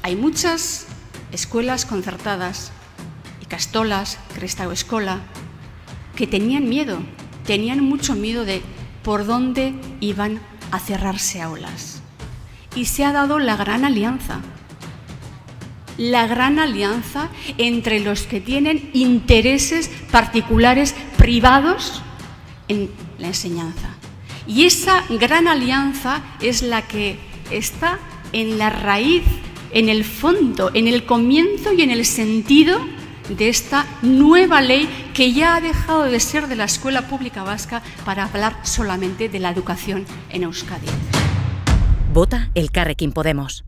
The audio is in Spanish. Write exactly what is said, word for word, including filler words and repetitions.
Hay muchas escuelas concertadas, ikastolas, Kristau Eskola, que tenían miedo, tenían mucho miedo de por dónde iban a cerrarse aulas. Y se ha dado la gran alianza, la gran alianza entre los que tienen intereses particulares privados en la enseñanza. Y esa gran alianza es la que está en la raíz, en el fondo, en el comienzo y en el sentido de esta nueva ley que ya ha dejado de ser de la escuela pública vasca para hablar solamente de la educación en Euskadi. Vota Elkarrekin Podemos.